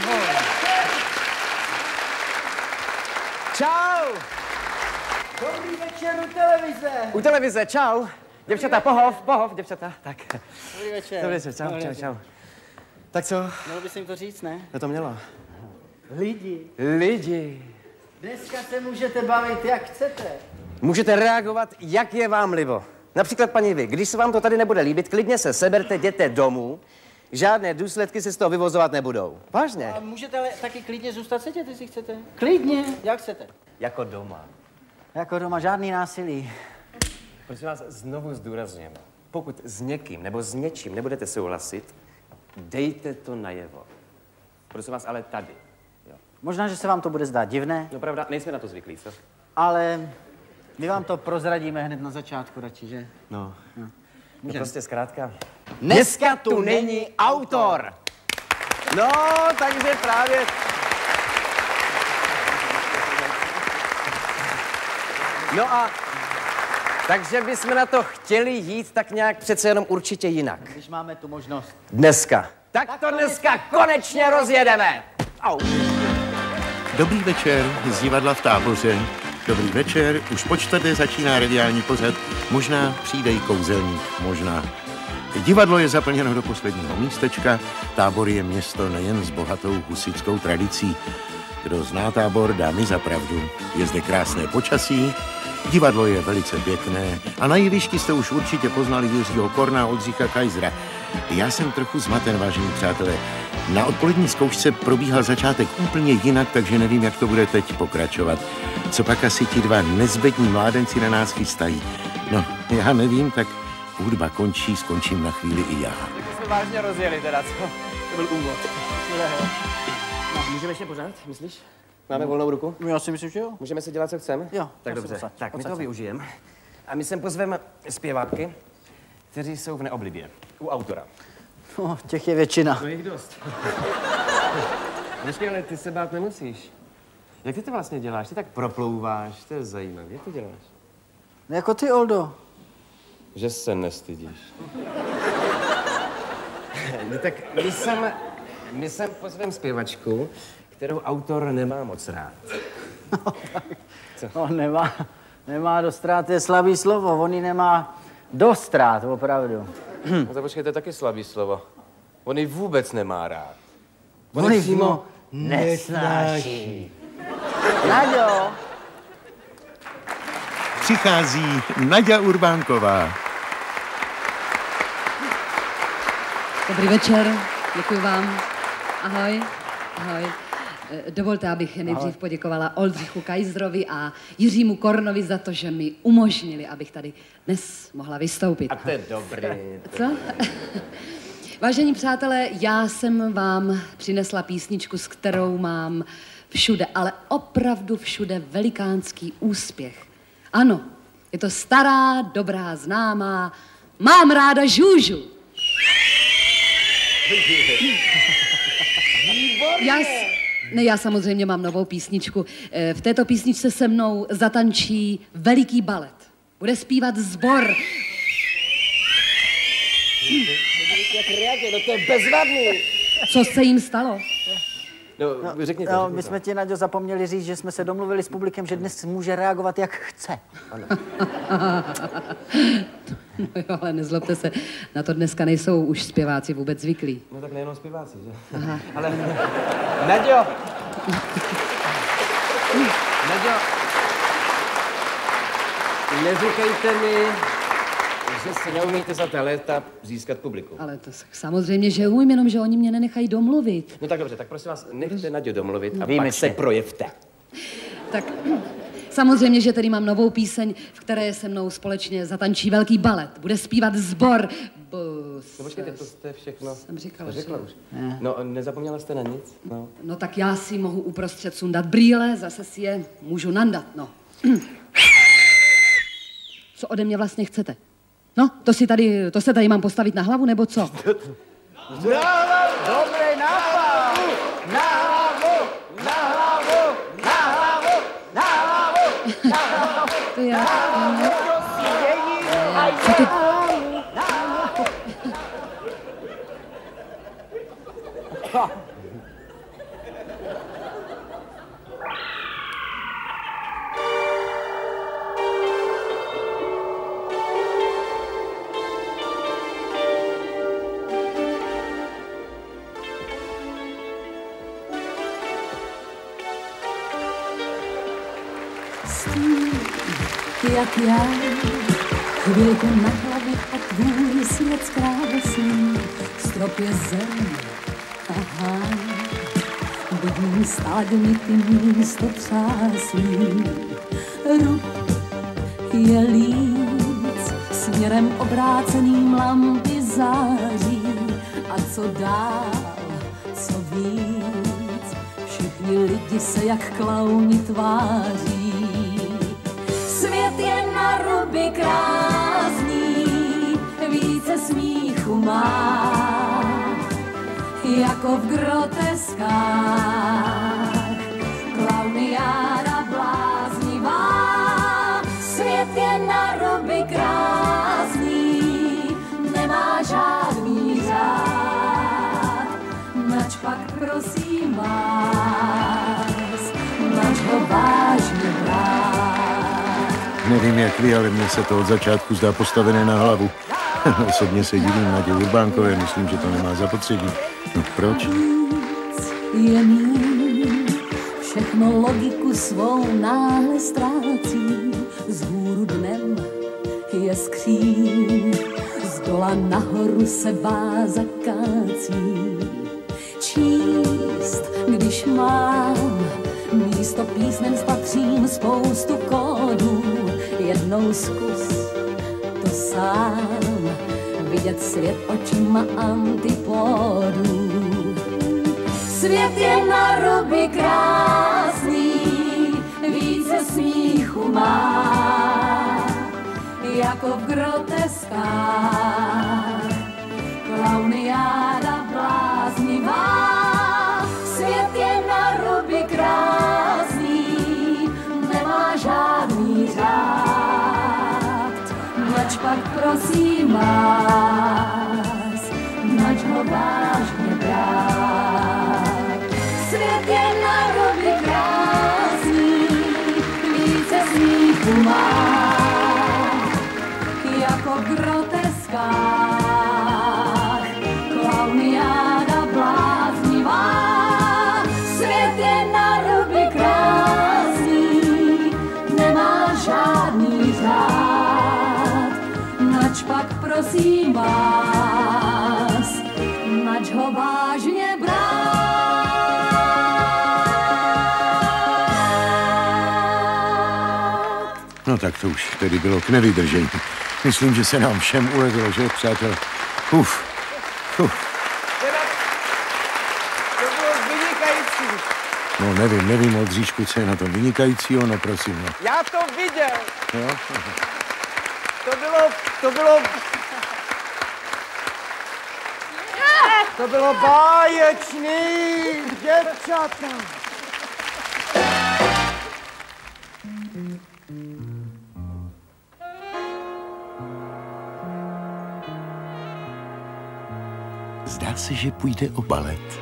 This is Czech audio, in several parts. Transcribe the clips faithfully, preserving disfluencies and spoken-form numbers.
Ahoj. Čau. Dobrý večer u televize. U televize, čau. Děvčata, pohov, pohov, děvčata. Tak. Dobrý večer. Dobrý večer, čau, čau, čau. Tak co? Mělo bys jim to říct, ne? No to mělo. Lidi. Lidi. Dneska se můžete bavit, jak chcete. Můžete reagovat, jak je vám libo. Například, paní vy, když se vám to tady nebude líbit, klidně se seberte, jděte domů. Žádné důsledky se z toho vyvozovat nebudou. Vážně. A můžete ale taky klidně zůstat sedět, jestli chcete. Klidně, jak chcete. Jako doma. Jako doma, žádný násilí. Prosím vás, znovu zdůrazňujeme. Pokud s někým nebo s něčím nebudete souhlasit, dejte to najevo. Prosím vás, ale tady. Jo. Možná, že se vám to bude zdát divné. No pravda, nejsme na to zvyklí, co? Ale my vám to prozradíme hned na začátku radši, že? No. no. no prostě zkrátka. Dneska tu není autor. No, takže právě... No a... Takže bychom na to chtěli jít tak nějak přece jenom určitě jinak. Když máme tu možnost. Dneska. Tak, tak to dneska konečně rozjedeme. Au. Dobrý večer z divadla v Táboře. Dobrý večer, už po čtvrté začíná radiální pořad. Možná přijde i kouzelník, možná. Divadlo je zaplněno do posledního místečka. Tábor je město nejen s bohatou husitskou tradicí. Kdo zná Tábor, dá mi za pravdu. Je zde krásné počasí, divadlo je velice pěkné a na jevišti jste už určitě poznali Jiřího Korna a Oldřicha Kaisera. Já jsem trochu zmaten, vážení přátelé. Na odpolední zkoušce probíhal začátek úplně jinak, takže nevím, jak to bude teď pokračovat. Co pak asi ti dva nezbední mládenci na nás chystají? No, já nevím, tak hudba končí, skončím na chvíli i já. Tak jsme vážně rozjeli teda, co? To byl úvod. No, můžeme ještě pořád, myslíš? Máme volnou ruku? Já si myslím, že jo. Můžeme si dělat, co chceme? Jo. Tak dobře, posaď, tak my posaď to se. využijeme. A my sem pozveme zpěváky, kteří jsou v neoblibě. U autora. No, těch je většina. No jich dost. Počkej, ale ty se bát nemusíš. Jak ty to vlastně děláš? Ty tak proplouváš, to je zajímavé. Jak to děláš? No jako ty, Oldo. Že se nestydíš. No tak my sem, my sem pozvem zpěvačku, kterou autor nemá moc rád. No, tak, no, nemá, nemá dost rád, to je slabý slovo. On ji nemá dost rád, opravdu. No to počkej, to je taky slabý slovo. On ji vůbec nemá rád. On ji přímo nesnáší. Naďo! Přichází Naďa Urbánková. Dobrý večer, děkuji vám. Ahoj, ahoj. Dovolte, abych nejdřív poděkovala Oldřichu Kaiserovi a Jiřímu Kornovi za to, že mi umožnili, abych tady dnes mohla vystoupit. A to je dobrý. Co? Vážení přátelé, já jsem vám přinesla písničku, s kterou mám všude, ale opravdu všude velikánský úspěch. Ano, je to stará, dobrá, známá Mám ráda Žužu. Já, ne, já samozřejmě mám novou písničku. V této písničce se mnou zatančí veliký balet. Bude zpívat sbor. Jak reaguje, no to je bezvadný. Co se jim stalo? No, řekni to. No, řekni my to. jsme ti, Naďo, zapomněli říct, že jsme se domluvili s publikem, že dnes může reagovat, jak chce. Ano. No jo, ale nezlobte se, na to dneska nejsou už zpěváci vůbec zvyklí. No tak nejenom zpěváci, že? Aha. Ale, Naďo! Naďo! Neříkejte mi, že si neumíte za ta léta získat publikum. Ale to samozřejmě, že umím, jenom že oni mě nenechají domluvit. No tak dobře, tak prosím vás, nechte Naďo domluvit a Výjimečně. pak se projevte. Tak samozřejmě, že tady mám novou píseň, v které se mnou společně zatančí velký balet. Bude zpívat sbor. Bus. No počkejte, to jste všechno Jsem říkala, řekla že- už. No, nezapomněla jste na nic? No. No tak já si mohu uprostřed sundat brýle, zase si je můžu nandat, no. Co ode mě vlastně chcete? No, to si tady, to se tady mám postavit na hlavu, nebo co? Dobrý nápad! Na hlavu! Na hlavu! Na hlavu! Na hlavu! Na hlavu! To já... Co ty... Stůj, jak já, chvilku na hlavě a tvůj svět krásný, strop je zem, aha, vidím stalagmity místo třáslí, rub je líc, směrem obráceným lampy září, a co dál, co víc, všichni lidi se jak klauni tváří. Svět je na ruby krásný, více smíchu má, jako v groteskách, klauniáda bláznivá. Svět je na ruby krásný, nemá žádný řád, nač pak prosím vás, nač ho vážně brát. Nevím, jak vy, ale mně se to od začátku zdá postavené na hlavu. Osobně se divím Nadě Urbánkové, myslím, že to nemá zapotřebí. No proč? Je míň, všechno logiku svou náhle ztrácí, vzhůru dnem je skříň, zdola nahoru se váza kácí. Číst, když mám, místo písmen spatřím spoustu kódů, jednou zkus to sám, vidět svět očima antipodů. Svět je na ruby krásný, více smíchu má, jako v groteskách, klauniáda bláznivá. Svět je na ruby krásný, nemá žádný řád, nač pak prosím vás, nač ho vážně brát. Svět je na ruby krásný, více smíchu má, jako v groteskách, klauniáda bláznivá. Svět je na ruby krásný, nemá žádný řád, nač pak prosím vás, nač ho vážně brát. No tak to už tedy bylo k nevydržení. Myslím, že se nám všem ulevilo, že, přátelé? Uf, uf. To bylo vynikající. No nevím, nevím, Oldříšku, co je na tom vynikajícího, no prosím, no. Já to viděl. Jo? To bylo, to bylo... To bylo báječný, děvčata. Zdá se, že půjde o balet.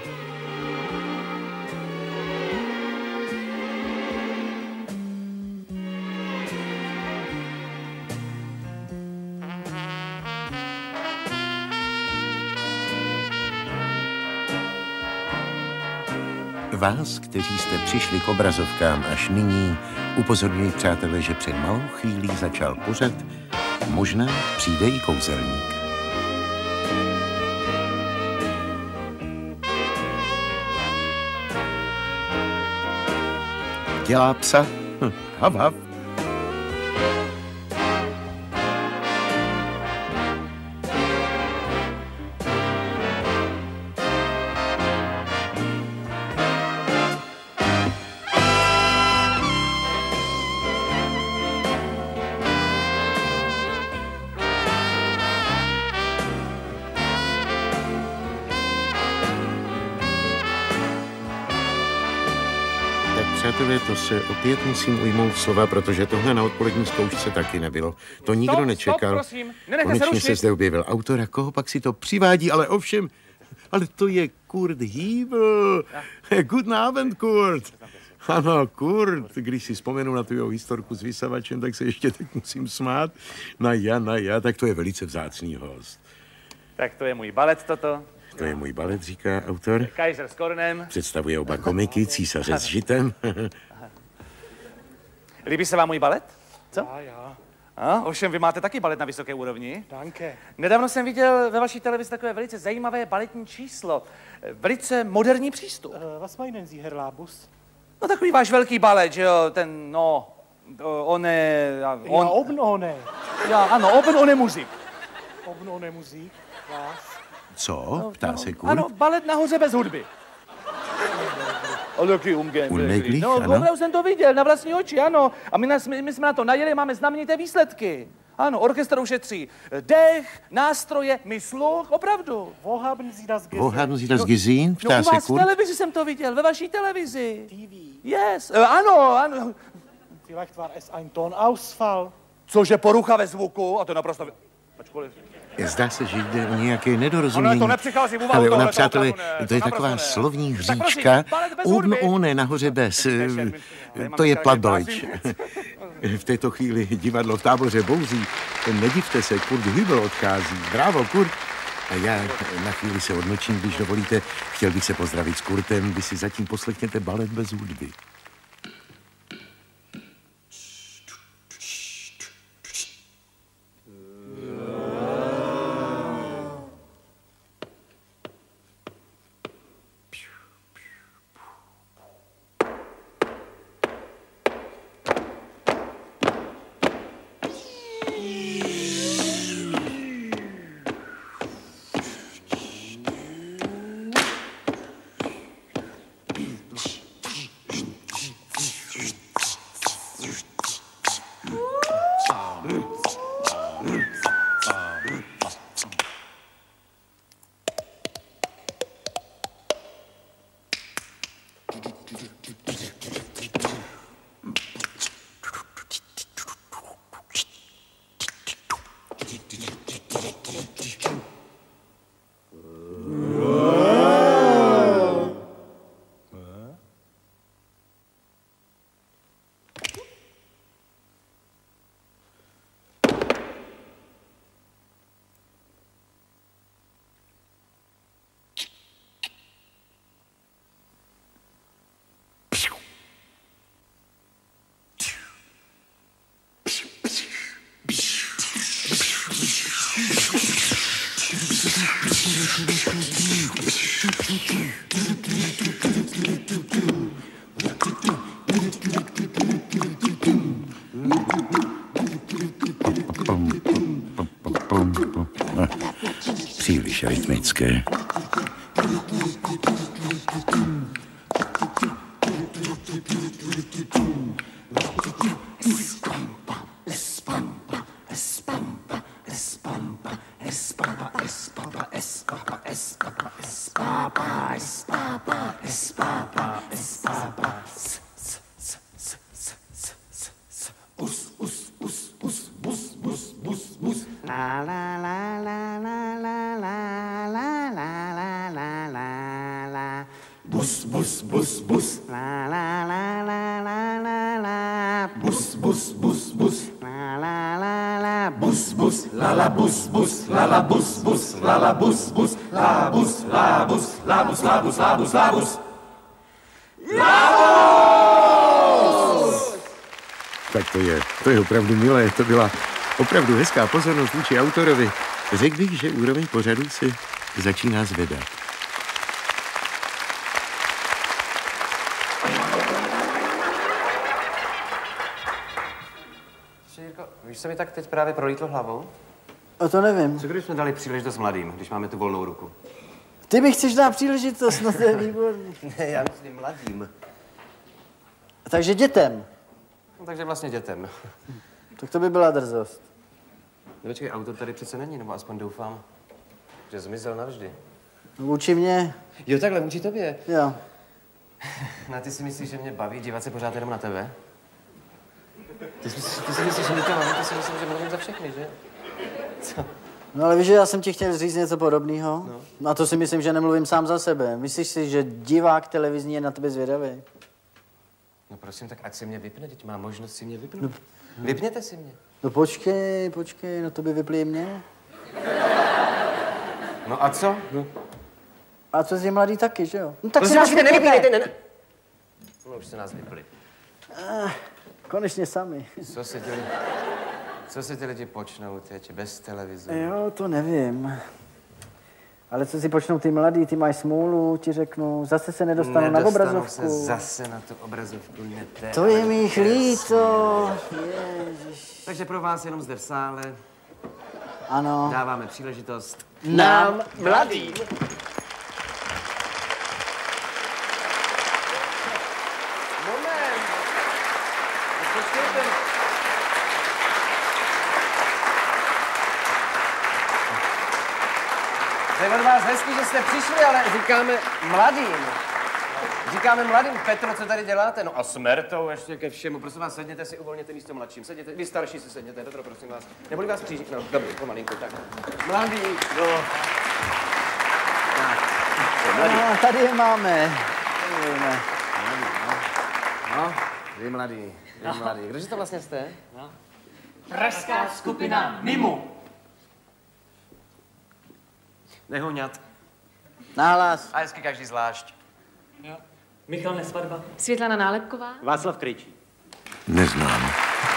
Vás, kteří jste přišli k obrazovkám až nyní, upozorňuji, přátelé, že před malou chvílí začal pořad Možná přijde i kouzelník. Dělá psa? Hm, hav, hav. Přátelé, to se opět musím ujmout slova, protože tohle na odpolední zkoušce taky nebylo. To nikdo stop, nečekal. Stop, prosím. Nenechte Konečně se, rušit. se zde objevil autor a koho pak si to přivádí, ale ovšem, ale to je Kurt Hýbl. Guten Abend, Kurt. Ano, Kurt, když si vzpomenu na tu jeho historku s vysavačem, tak se ještě teď musím smát. Na ja, na ja, tak to je velice vzácný host. Tak to je můj balet toto. To je můj balet, říká autor. Kaiser s Kornem. Představuje oba komiky, Císaře s žitem. Líbí se vám můj balet? Co? A já. A, ovšem, vy máte taky balet na vysoké úrovni. Danke. Nedávno jsem viděl ve vaší televizi takové velice zajímavé baletní číslo. Velice moderní přístup. Uh, was meinen Sie, Herr Labus? No takový váš velký balet, že jo, ten, no, on je... On... Ja, oben ohne. Já, ano, oben ohne Musik. Oben ohne Musik, was? Co? Ptá se Kurt. Ano, balet nahoře bez hudby. Ale jaký umgem. Unmöglich, No, ano. opravdu jsem to viděl, na vlastní oči, ano. A my, nás, my, my jsme na to najeli, máme znamenité výsledky. Ano, orchestr ušetří dech, nástroje, my sluch, opravdu. Wo haben Sie das gesehen? Wo haben Sie das gesehen? No Ptá u se vás v Kurt. televizi jsem to viděl, ve vaší televizi. T V. Yes, uh, ano, ano. Vielleicht war es ein Tonausfall. Cože, porucha ve zvuku, a to naprosto... Ačkoliv... Zdá se, že jde o nějaké Ale nedorozumění. to nepřichází v úvahu Ale ona, tohle, to přátelé, opravdu ne, to je to taková naprosto ne. slovní Tak prosím, hříčka. balet bez Oben hudby. ohne, nahoře bez. Šermin, To je mám Plattdeutsch. krásný V této chvíli divadlo v Táboře bouří. Nedivte se, Kurt Hübel odchází. Bravo, Kurt. A já na chvíli se odmlčím, když dovolíte. Chtěl bych se pozdravit s Kurtem. Vy si zatím poslechněte balet bez hudby. Příliš rytmické. Tak to je, to je opravdu milé, to byla opravdu hezká pozornost vůči autorovi. Řekl bych, že úroveň pořadu se začíná zvedat. Jirko, víš, co mi tak teď právě prolítlo hlavou? O to nevím. Co když jsme dali příležitost mladým, když máme tu volnou ruku? Ty mi chceš dát příležitost, no to je výborný. Ne, já myslím mladým. Takže dětem. No, takže vlastně dětem. Tak to by byla drzost. No, počkej, autor tady přece není, nebo aspoň doufám, že zmizel navždy. Vůči mně, Jo, takhle, vůči tobě. jo. No, ty si myslíš, že mě baví dívat se pořád jenom na tebe? Ty si, myslíš, ty si myslíš, že mě to baví, ty si myslím, že mluvím za všechny, že? Co? No ale víš, že já jsem ti chtěl říct něco podobného. No. A to si myslím, že nemluvím sám za sebe. Myslíš si, že divák televizní je na tebe zvědavý? No prosím, tak ať si mě vypne, teď má možnost si mě vypnout. No. Vypněte si mě. No počkej, počkej, no to by vypli mě. No a co? No. A co je mladý taky, že jo? No tak Prosím si nás vás, nevypínejte, vypněte. ne, ne. No už se nás vypli. Ah, konečně sami. Co si ty, co si ty lidi počnou teď bez televize? Jo, to nevím. Ale co si počnou ty mladí, ty mají smůlu, ti řeknu, zase se nedostanou, Nedostanou na obrazovku. se zase na tu obrazovku, ne, To je mi líto. Ježiš. Takže pro vás jenom zde v sále Ano. dáváme příležitost Nám mladým. Moment. Počkejte. To je od vás hezký, že jste přišli, ale říkáme mladým. Říkáme mladým. Petro, co tady děláte? No a s Mertou ještě ke všemu. Prosím vás, sedněte si, uvolněte místo mladším. Sedněte, vy starší si sedněte, Petro, prosím vás. Neboli vás přijíždí. No, dobrý, pomalinku, tak. Mladý, no. Tak, No, tady je máme. Tady no, vy mladý, vy mladý. Kdože to vlastně jste? No. Pražská skupina Mimu. Nehoňat. Nahlas. A hezky každý zvlášť. Jo. Michal Nesvadba. Světlana Nálepková. Václav Krejčí. Neznám.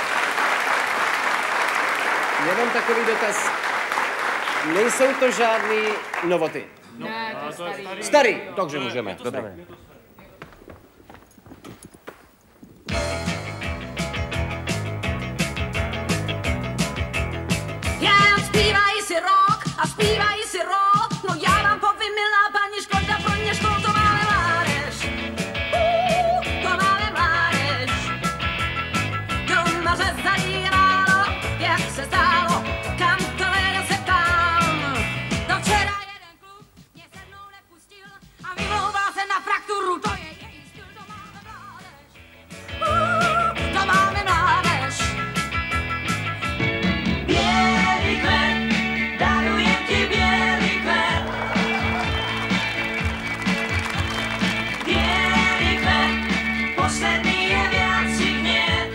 Jenom takový dotaz. Nejsou to žádný novoty. Ne, to je starý. Starý, takže můžeme. Dobré. Já zpívají si rock a zpívají si rock. No já vám povím, milá paní Škoda, pro mě škol to máme mládež. Uh, to máme mládež. Doma řezali ráno, jak se zdálo, kam to jde se tam. Do včera jeden kluk mě se mnou nepustil a vymlouval se na frakturu, to je její styl, to máme mládež. Uh, to máme mládež. Bělý kvet, darujem ti bělý kvet. Bělý kvet, poslední je vyjádřit mě.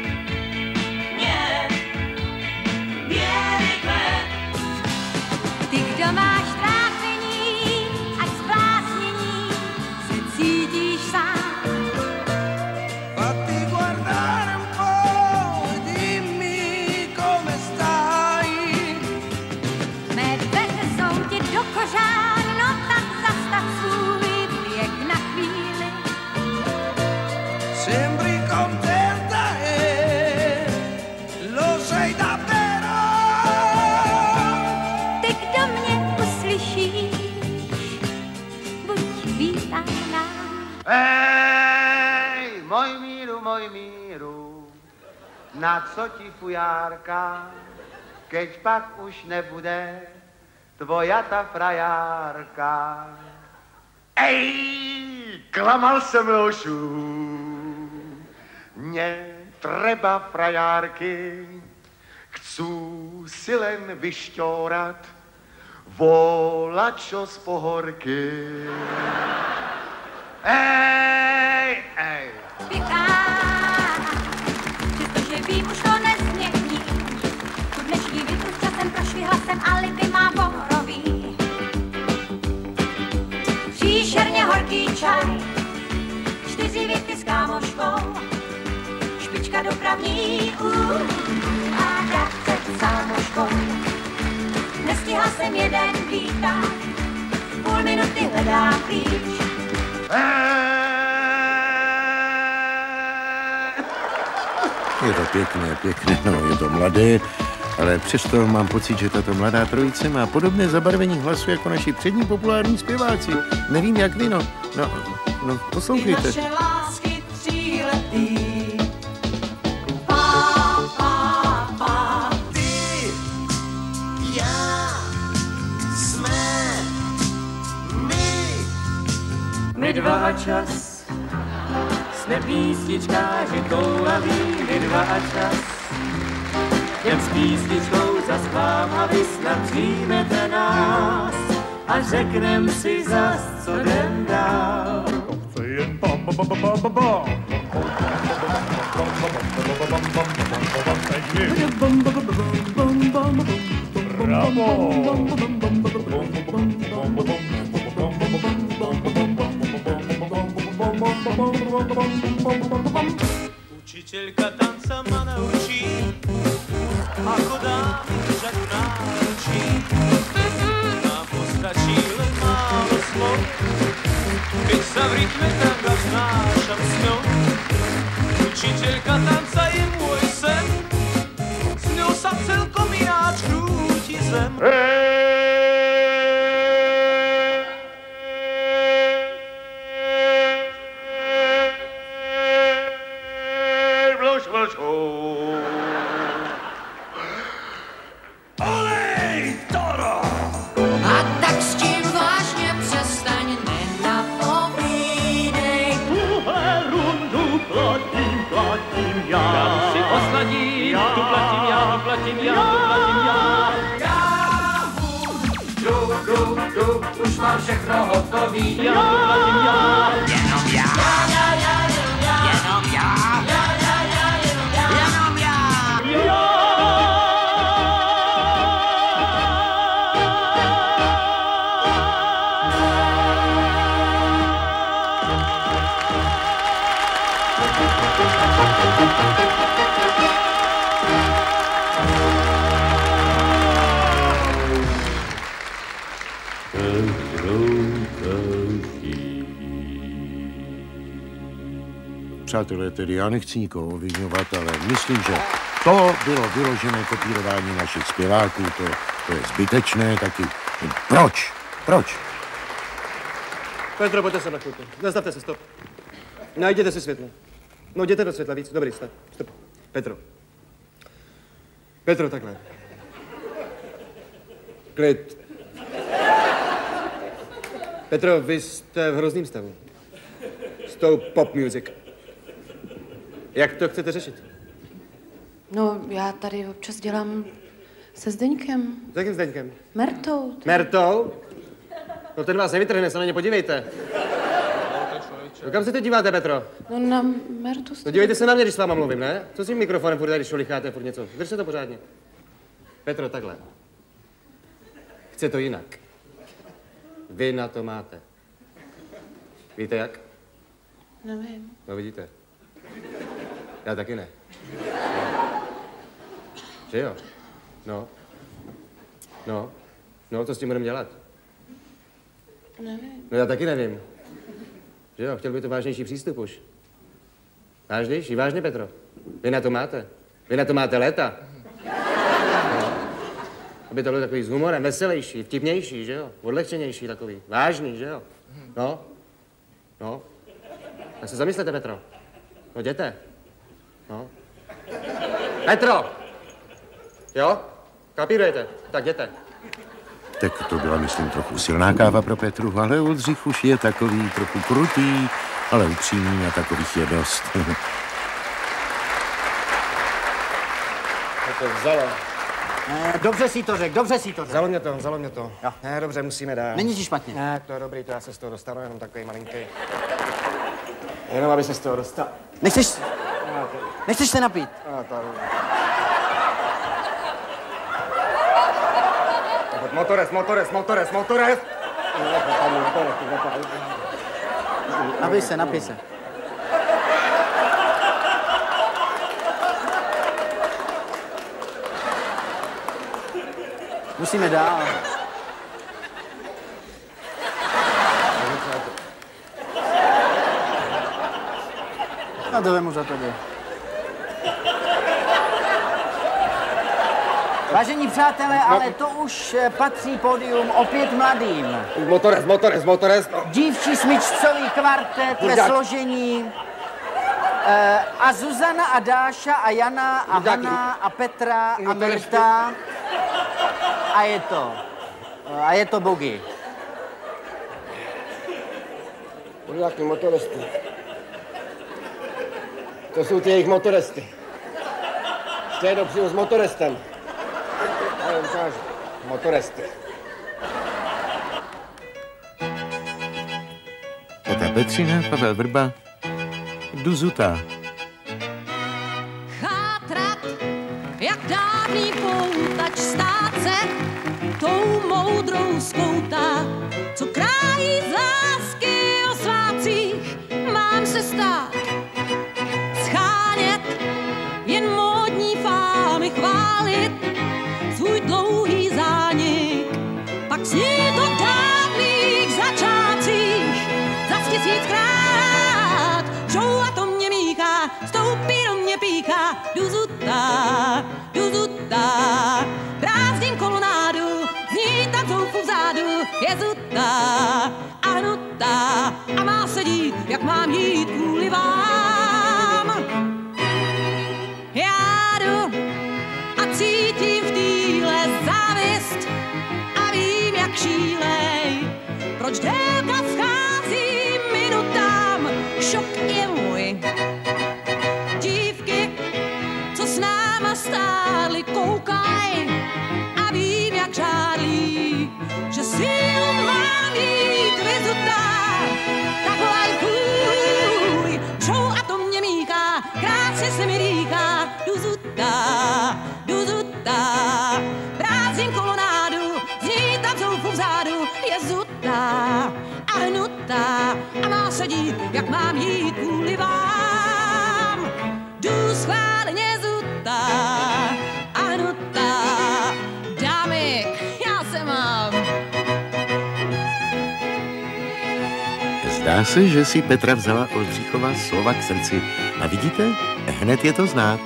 Mě. Bělý kvet. Ty, kdo máš trápení a zbláznění, se cítíš sám. Fatti guardare un po' e dimmi come stai. Mé dveře jsou ti do kožán, no tak zastav svůj běh na chvíli. Sembri contenta e lo sei davvero. Ty, kdo mě uslyšíš, buď vítaná. Hej, moj míru, moj míru, na co ti fujárka, keď pak už nebude tvoja ta frajárka. Ej, klamal jsem lošu, mě treba frajárky, chcu si len vyšťorat volačo z pohorky. Ej, ej. Pěkná, přestože vím, už to nezmění. Tu dnešní větu s časem prošvihla jsem a lipy má borový. Příšerně horký čaj, čtyři věty s kámoškou, špička dopravní uh, a krátce s sámoškou. Nestihla jsem jeden výtah, půl minuty hledám klíč. Je to pěkné, pěkné, no, je to mladé, ale přesto mám pocit, že tato mladá trojice má podobné zabarvení hlasu jako naši přední populární zpěváci. Nevím, jak vy, no, no, no poslouchejte. Naše lásky tříletý. Pá, pá, pá. Ty, já, jsme, my. My dva a čas. Jsme písničkáři toulaví, my dva a čas. Jen s písničkou zaspám a vy snad přijmete nás a řeknem si zas, co jdem dál. Učiteľka tanca ma naučí, ako dá mi žať náručí. Nám postačí len málo slov, keď sa v rytme tanga vznášam s ňou. Učiteľka tanca je môj sen, s ňou sa celkom ináč krúti zem. Už mám všechno hotový, já platím já, jenom já, já, já, já, jenom já, já, já, já, jenom já, jenom já, já. Přátelé, tedy já nechci nikoho obviňovat, ale myslím, že to bylo vyložené kopírování našich zpěváků, to, to je zbytečné taky. Proč? Proč? Petro, pojďte se na chvilku. Nastavte se, stop. Najděte si světlo. No, jděte do světla víc. Dobrý, stop. Stop. Petro. Petro, takhle. Klid. Petro, vy jste v hrozným stavu. S tou pop music. Jak to chcete řešit? No, já tady občas dělám se Zdeňkem. S jakým Zdeňkem? Mertou. Mertou? No ten vás nevytrhne, se na ně podívejte. No kam se teď díváte, Petro? No na Mertu. No dívejte se na mě, když s váma mluvím, ne? Co s tím mikrofonem furt tady šolicháte, furt něco? Držte to pořádně. Petro, takhle. Chce to jinak. Vy na to máte. Víte jak? Nevím. No vidíte. Já taky ne. Že jo? No. No. No, co s tím budeme dělat? Nevím. No já taky nevím. Že jo, chtěl by to vážnější přístup už. Vážnější? Vážně, Petro? Vy na to máte. Vy na to máte léta. No. Aby to bylo takový s humorem, veselější, vtipnější, že jo? Odlehčenější takový. Vážný, že jo? No. No. Tak se zamyslete, Petro. No jděte. No. Petro! Jo? Kapírujete? Tak jděte. Tak to byla, myslím, trochu silná káva pro Petru, ale Oldřich už je takový trochu krutý, ale upřímný a takových je dost. To to vzalo. Ne, dobře si to řekl, dobře si to řekl. Vzalo mě to, vzalo mě to. Jo. Ne, dobře, musíme dát. Není ti špatně. Ne, to je dobrý, to já se z toho dostanu, jenom takový malinký. Jenom, aby se z toho dostal. Nechceš, nechceš se napít? No, to... Motores, motores, motores, motores! Napij se, napij se. Musíme dál. Já to vemu za tebe. Vážení přátelé, ale to už patří pódium opět mladým. Motores, motores, motores. No. Dívčí smyčcový kvartet ve složení eh, a Zuzana a Dáša a Jana a Hana a Petra a Mirta. A je to. A je to Bogi. Nějaký motoresty. To jsou ty jejich motoresty. Stejno přijdu s motorestem. Já jim ukážu. Motoresty. Teta Petřina, Pavel Vrba, Duzuta. Chátrat, jak dávný poutač, stát se tou moudrou skoutá, co krájí z lásky o svátcích, mám se stát, schánět jdu zuta, jdu zuta. Brázdím kolonádu, zní tam zoufou vzadu, je zuta a hnutá a má se dít, jak mám jít kvůli vám. Já jdu a cítím v týle závist a vím, jak šílej, proč délka schází minutám, šok je můj. Dívky, co s náma stály, koukaj a vím, jak žádlí, že sílu mám jít vyzutá. Takhle půj, šou a to mě míchá, krásně se mi dýchá, jdu zutá, jdu zutá. Brázím kolonádu, zní tam zoufou vzadu, je zutá a hnutá a má se dít, jak mám jít kvůli vám. Jdu schválně zutá a hnutá, dámy, já se mám. Zdá se, že si Petra vzala Oldřichova slova k srdci. A vidíte, hned je to znát.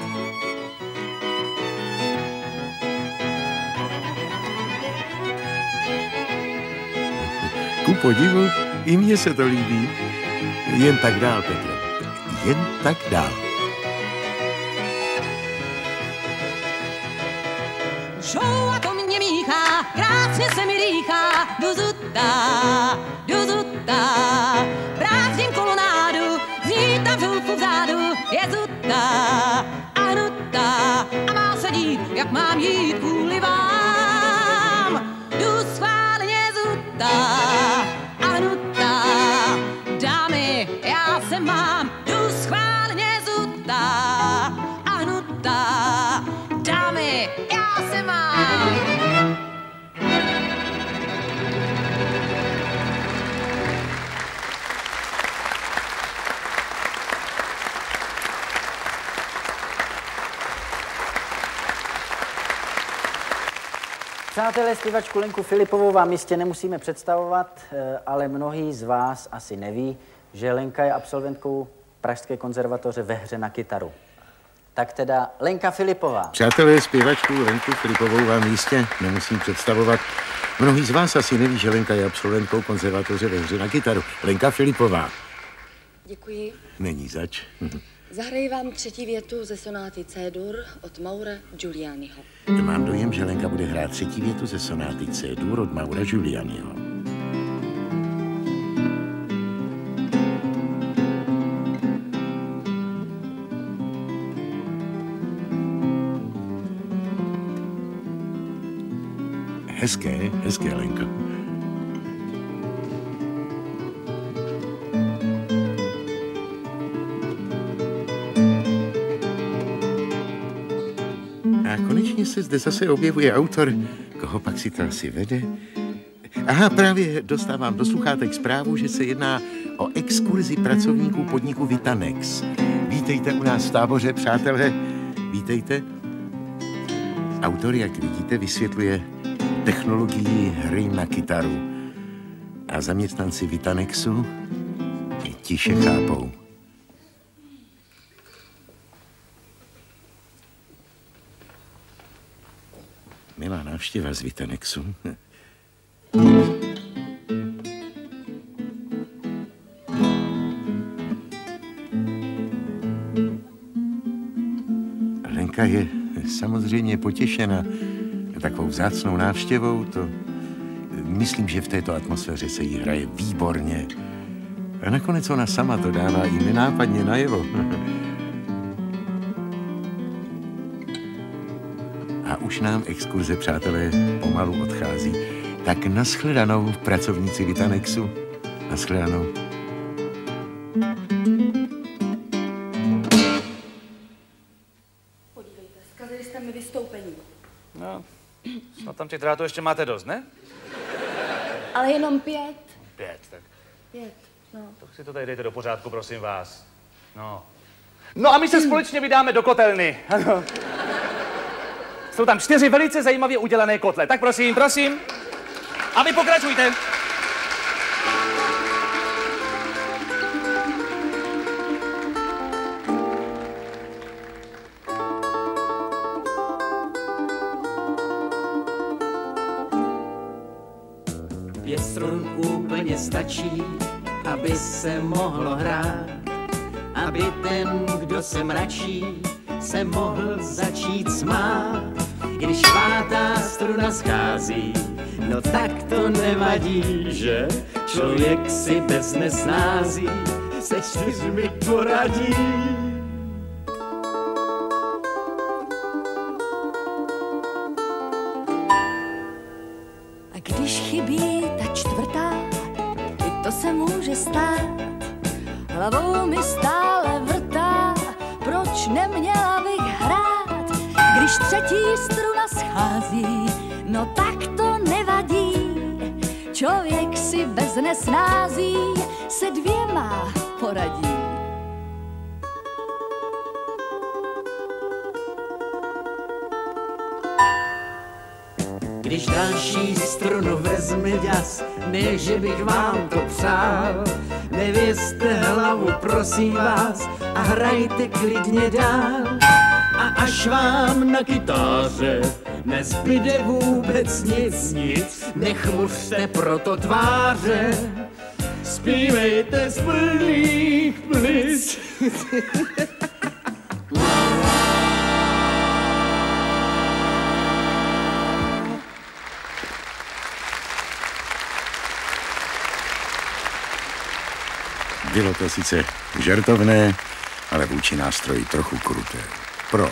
Ku podivu, i mně se to líbí. Jen tak dál, Petro. Jen tak dál. Šou a to mě míchá, krásně se mi dýchá, jdu zutá, jdu zutá. Brázdím kolonádu, zní tam zoufou vzadu, je zutá a hnutá a má se dít, jak mám jít kvůli vám. Jdu schválně zutá a hnutá, dámy, já se mám. Jdu schválně zutá a hnutá, dámy, já se mám. Přátelé, zpěvačku Lenku Filipovou vám jistě nemusíme představovat, ale mnohý z vás asi neví, že Lenka je absolventkou Pražské konzervatoře ve hře na kytaru. Tak teda Lenka Filipová. Přátelé, zpěvačku Lenku Filipovou vám jistě nemusím představovat. Mnohý z vás asi neví, že Lenka je absolventkou konzervatoře ve hře na kytaru. Lenka Filipová. Děkuji. Není zač. Zahraji vám třetí větu ze sonáty C-dur od Maura Giulianiho. Mám dojem, že Lenka bude hrát třetí větu ze sonáty C-dur od Maura Giulianiho. Hezké, hezké, Lenko. A konečně se zde zase objevuje autor, koho pak si to asi vede. Aha, právě dostávám do sluchátek zprávu, že se jedná o exkurzi pracovníků podniku Vitanex. Vítejte u nás v táboře, přátelé, vítejte. Autor, jak vidíte, vysvětluje technologii hry na kytaru. A zaměstnanci Vitanexu tiše chápou. Milá návštěva z Vitanexu. Lenka je samozřejmě potěšena takovou vzácnou návštěvou. To myslím, že v této atmosféře se jí hraje výborně. A nakonec ona sama to dává i nenápadně najevo. A už nám exkurze, přátelé, pomalu odchází. Tak nashledanou, pracovníci Vitanexu. Nashledanou. Podívejte, zkazili jste mi vystoupení. No, snad tam těch drátů ještě máte dost, ne? Ale jenom pět. Pět, tak. Pět, no. Tak si to tady dejte do pořádku, prosím vás. No. No a my se společně vydáme do kotelny. Ano. Jsou tam čtyři velice zajímavě udělané kotle. Tak prosím, prosím. A vy pokračujte. klidně stačí, aby se mohlo hrát, aby ten, kdo se mračí, se mohl začít smát. Když pátá struna schází, no tak to nevadí, že člověk si bez nesnází se čtyřmi poradí. A když chybí ta čtvrtá, i to se může stát. Hlavou mi stále vrtá, proč neměla bych hrát. Když třetí struna schází, no tak to nevadí. Člověk si bez nesnází se dvěma poradí. Když další strunu vezme ďas, ne, že bych vám to přál, nevězte hlavu, prosím vás, a hrajte klidně dál. A až vám na kytáře nezbyde vůbec nic, nic, nechmuřte proto tváře, zpívejte z plných plic. Bylo to sice žertovné, ale vůči nástroji trochu kruté. Proč?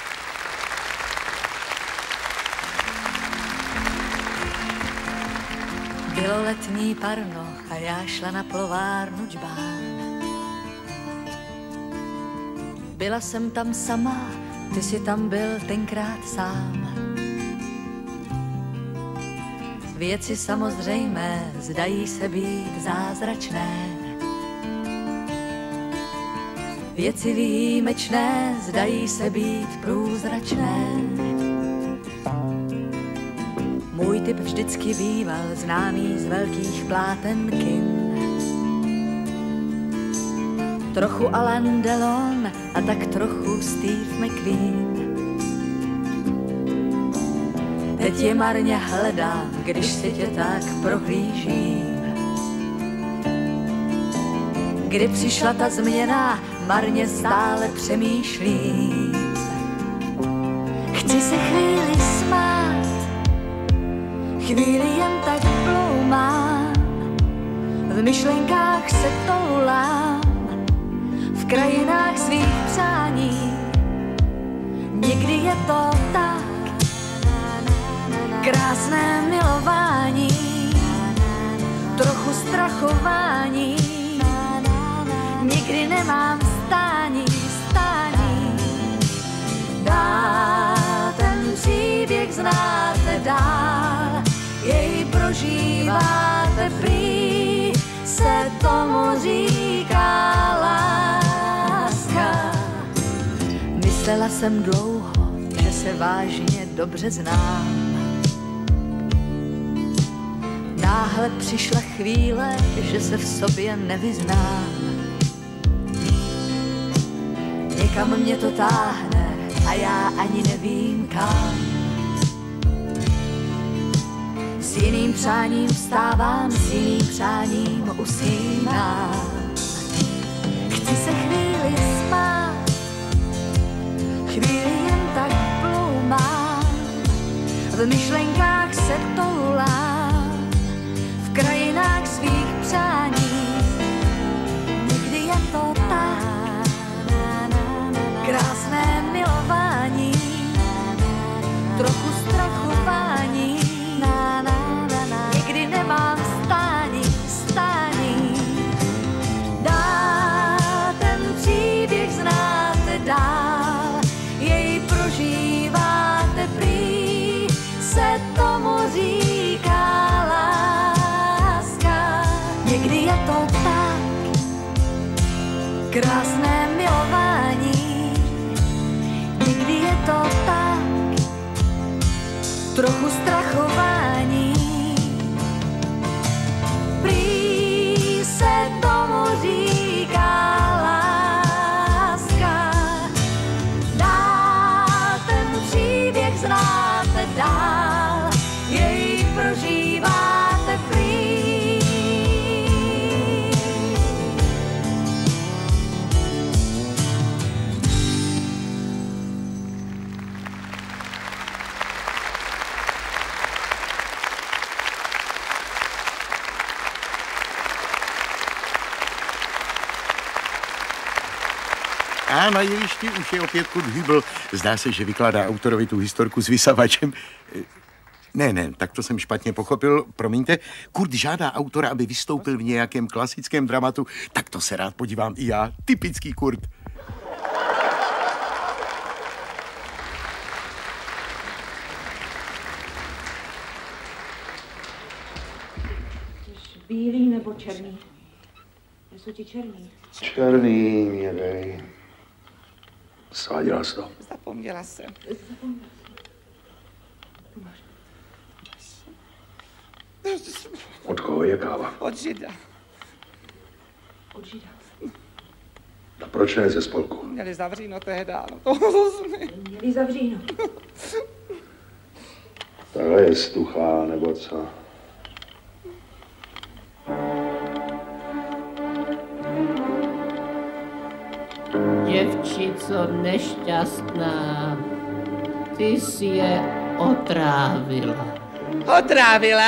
Bylo letní parno a já šla na plovárnu džbán. Byla jsem tam sama, ty jsi tam byl tenkrát sám. Věci samozřejmé zdají se být zázračné. Věci výjimečné zdají se být průzračné. Můj typ vždycky býval známý z velkých pláten kin. Trochu Alain Delon a tak trochu Steve McQueen. Teď je marně hledám, když si tě tak prohlížím. Kdy přišla ta změna, marně stále přemýšlím. Chci se chvíli smát, chvíli jen tak ploumám, v myšlenkách se toulám, v krajinách svých přání. Někdy je to tak, krásné milování, trochu strachování. Nikdy nemám stání, stání. Dál ten příběh znáte dál, jej prožíváte prý, se tomu říká láska. Myslela jsem dlouho, že se vážně dobře znám. Náhle přišla chvíle, že se v sobě nevyznám. Někam mě to táhne a já ani nevím kam. S jiným přáním vstávám, s jiným přáním usínám. Chci se chvíli smát, chvíli jen tak ploumám, v myšlenkách se toulám, v krajinách svých přání. Někdy je to tak, krásné milování, trochu strachování. Někdy nemám stání, stání. Dál ten příběh znáte dál, jej prožíváte prý, se tomu říká láska. Někdy je to tak, krásné milování. Někdy je to tak, trochu strachování. Prý se tomu říká láska. Dál ten příběh znáte dál, jej prožíváte prý, A na jevišti už je opět Kurt Hübl. Zdá se, že vykládá autorovi tu historku s vysavačem. Ne, ne, tak to jsem špatně pochopil, promiňte. Kurt žádá autora, aby vystoupil v nějakém klasickém dramatu. Tak to se rád podívám i já. Typický Kurt. Bílý nebo černý? Jsou ti černý. Černý mě dej. Sváděla jsi to. Zapomněla jsem. Zapomněla jsem. Od koho je káva? Od Žida. Od Žida. A proč ne ze spolku? Měli zavříno tehda, no to rozumím. Měli zavříno. Tahle je stuchá, nebo co? Děvčico nešťastná, ty jsi je otrávila. Otrávila?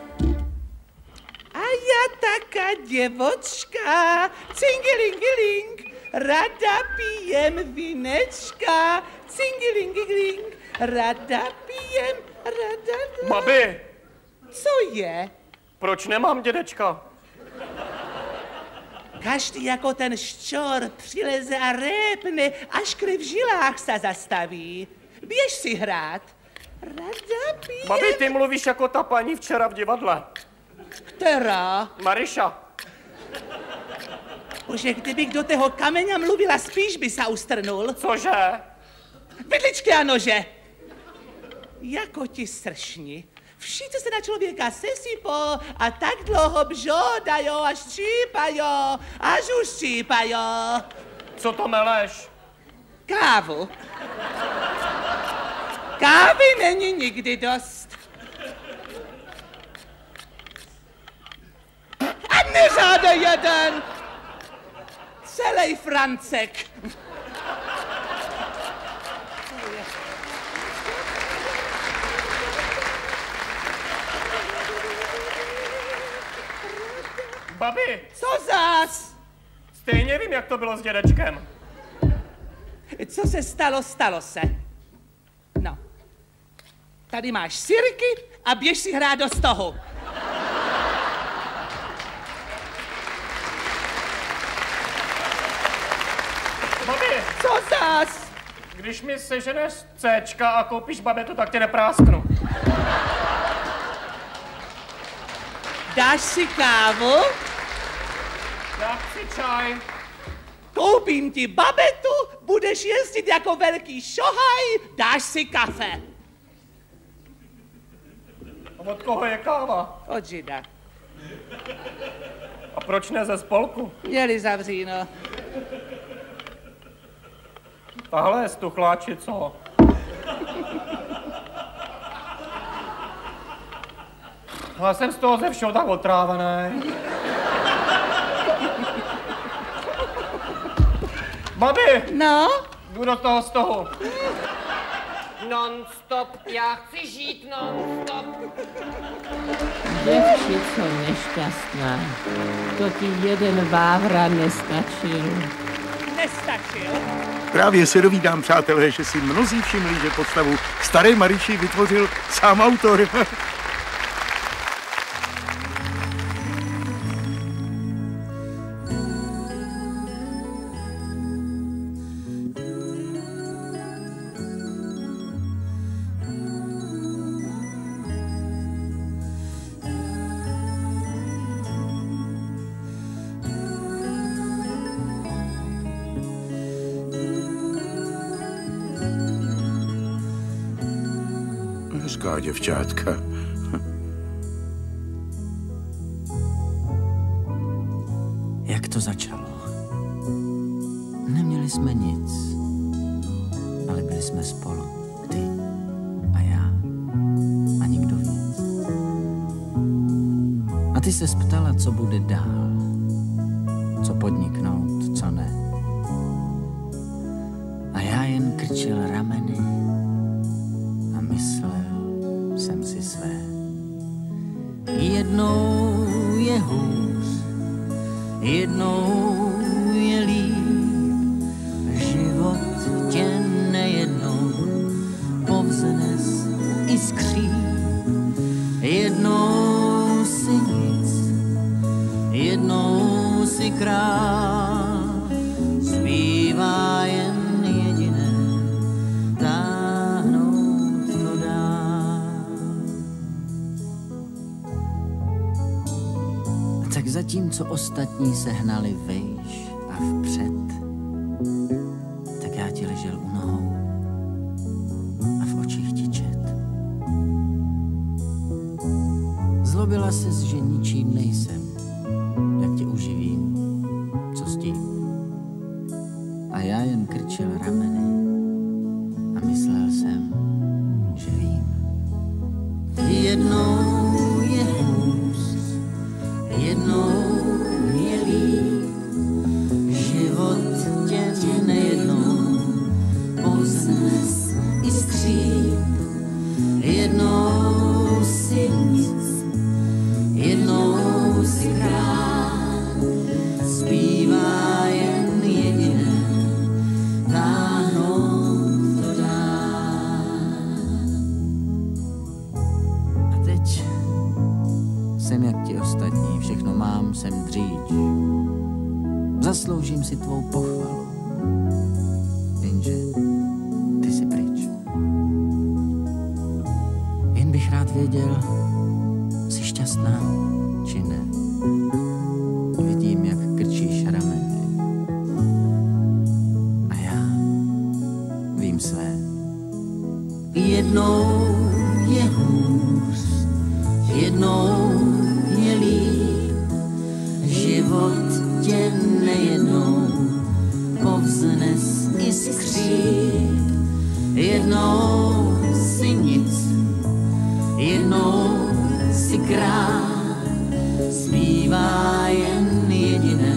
A já taká děvočka, cingilingiling, rada pijem vínečka, cingilingiling, rada pijem, rada... Babi! Co je? Proč nemám dědečka? Každý jako ten ščor přileze a répne, až krev v žilách se zastaví. Běž si hrát. Rada pijem... Babi, ty mluvíš jako ta paní včera v divadle. Která? Mariša. Bože, kdybych do toho kameňa mluvila, spíš by se ustrnul. Cože? Vidličky a nože. Jako ti sršni. Všichni se na člověka sesypou a tak dlouho bžodajo a ščípajo, až už ščípajo. Co to meleš? Kávu. Kávy není nikdy dost. A nežádej jeden. Celej Francek. Babi! Co zas? Stejně vím, jak to bylo s dědečkem. Co se stalo, stalo se. No. Tady máš sirky a běž si hrát do stohu. Babi! Co zas? Když mi seženeš Cčka a koupíš babetu, tak tě neprásknu. Dáš si kávu? Já chci čaj. Koupím ti babetu, budeš jezdit jako velký šohaj, dáš si kafe. A od koho je káva? Od Žida. A proč ne ze spolku? Měli zavříno. Tahle je stuchláči, co? Já jsem z toho ze všeho tak otrávený. Babi! No? Jdu do toho stohu. Non-stop, já chci žít non-stop. Děvčico nešťastná, to ti jeden vávra nestačil. Nestačil? Právě se dovídám, přátelé, že si mnozí všimli, že postavu staré Mariši vytvořil sám autor. Hezká děvčátka. Jak to začalo? Neměli jsme nic, ale byli jsme spolu. Ty a já a nikdo víc. A ty se ptala, co bude dál. Co podniknout, co ne. A já jen krčil rameny a myslel jsem si své. Jednou je hůř, jednou je líp, zatímco ostatní se hnali vejš a vpřed, tak já ti ležel u nohou a v očích ti čet. Zlobila ses, že ničím nejsem, jak tě uživím, co s tím. A já jen krčil rameny a myslel jsem, že vím. Jednou je hůř, jednou je líp, život tě nejednou povznes i skříp. Jednou si nic, jednou si král, zbývá jen jediné, táhnout to dál. A teď jsem jak ti ostatní, všechno mám, jsem dříč. Zasloužím si tvou pochvalu, jenže ty jsi pryč. Jen bych rád věděl, jsi šťastná, či ne. Vidím, jak krčíš rameny. A já vím své. Jednou je hůř, jednou je líp, život tě nejednou povznes i skříp. Jednou si nic, jednou si král, zbývá jen jediné,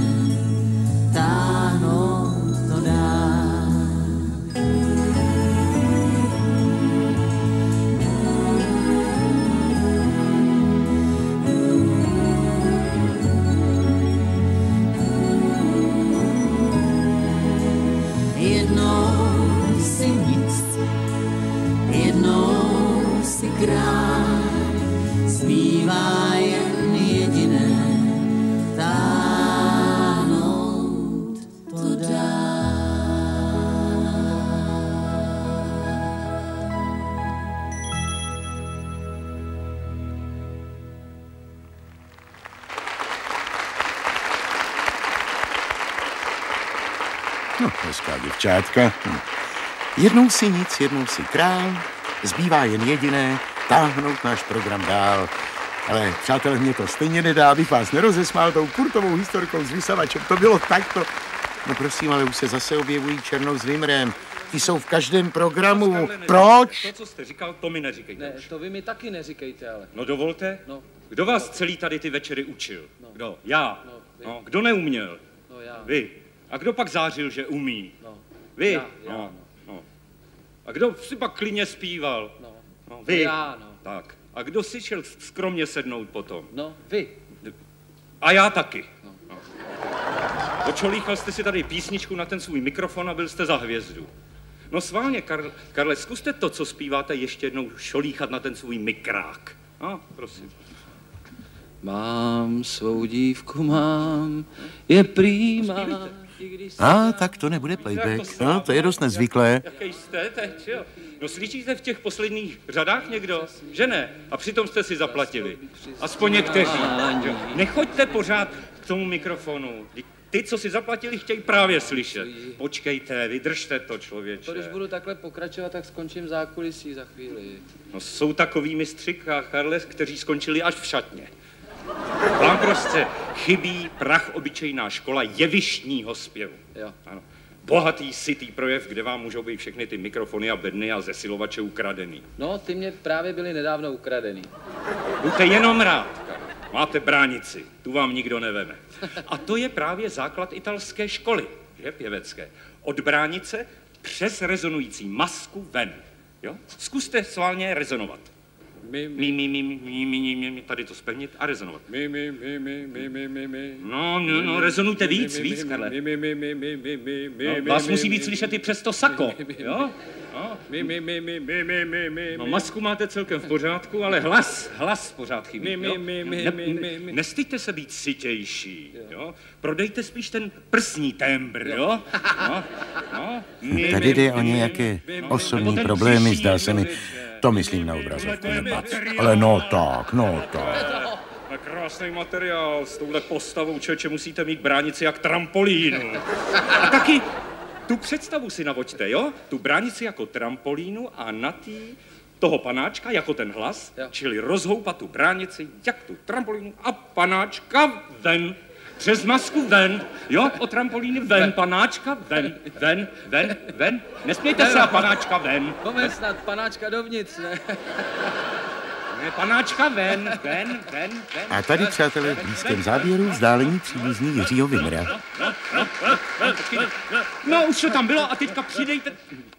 táhnout to dál. Jednou si nic, jednou si král, zbývá jen jediné, táhnout to dál. No, hezká děvčátka. Hm. Jednou si nic, jednou si král, zbývá jen jediné, táhnout náš program dál. Ale přátelé, mě to stejně nedá, abych vás nerozesmál tou kurtovou historkou s vysavačem. To bylo takto. No prosím, ale už se zase objevují Černou s Vimrem. Ty jsou v každém programu. Karle, Proč? To, co jste říkal, to mi neříkejte. Ne, to vy mi taky neříkejte, ale. No dovolte. No. Kdo vás celý tady ty večery učil? No. Kdo? Já. No, no, kdo neuměl? No, já. Vy. A kdo pak zářil, že umí? No. Vy. Já, já, no. No. A kdo si pak klidně zpíval? No. No, vy. Já, no. Tak. A kdo si šel skromně sednout potom? No, vy. A já taky. No. No. Očolíchal jste si tady písničku na ten svůj mikrofon a byl jste za hvězdu. No sválně, Karle, Karle, zkuste to, co zpíváte, ještě jednou šolíchat na ten svůj mikrák. No, prosím. Mám svou dívku, mám, je prýmá. A, tak to nebude playback. No, to je dost nezvyklé. Jaký jste teď, jo? No slyšíte v těch posledních řadách někdo? Že ne? A přitom jste si zaplatili. Aspoň někteří. Nechoďte pořád k tomu mikrofonu. Ty, co si zaplatili, chtějí právě slyšet. Počkejte, vydržte to, člověče. To, když budu takhle pokračovat, tak skončím v zákulisí za chvíli. No jsou takový mistři, Karle, kteří skončili až v šatně. Vám prostě chybí prach obyčejná škola jevištního zpěvu. Jo. Ano. Bohatý, sytý projev, kde vám můžou být všechny ty mikrofony a bedny a zesilovače ukradený. No, ty mě právě byly nedávno ukradený. Buďte jenom rád, Karle. Máte bránici, tu vám nikdo neveme. A to je právě základ italské školy, že, pěvecké. Od bránice přes rezonující masku ven. Jo? Zkuste sválně rezonovat. My, my, my, my, my, my, my, my, tady to zpevnit a rezonovat. My, my, my, my, my, my, my, my. No, no, no, rezonujte víc, víc, Karle. My, my, my, my, my, my, my, no, vás musí být slyšet i přes to sako, jo? No. My, my, my, my, my, my, my, my. No, masku máte celkem v pořádku, ale hlas, hlas pořád chybí, my, jo? My, my, ne, my, my, my. Nestyďte se být sytější, jo? Prodejte spíš ten prsní tembr, jo? No, no. My, Tady jde o nějaké osobní problémy, zdá se mi. To myslím na obrazovku, nebac. Ale no tak, no tak. krásný materiál. S touhle postavou, člověče, musíte mít bránici jak trampolínu. A taky tu představu si navoďte, jo? Tu bránici jako trampolínu a na tý toho panáčka jako ten hlas, jo. Čili rozhoupat tu bránici jak tu trampolínu a panáčka ven. Přes masku ven, jo? O trampolíny ven, panáčka ven, ven, ven, ven. Nesmějte se a panáčka ven. Pojďme snad, panáčka dovnitř, ne? Ne, panáčka ven, ven, ven, ven. A tady, přátelé, v blízkém záběru vzdálení příbuzní Jiřího Vimra. No, no, no, no, no, no, už to tam bylo a teďka přidejte...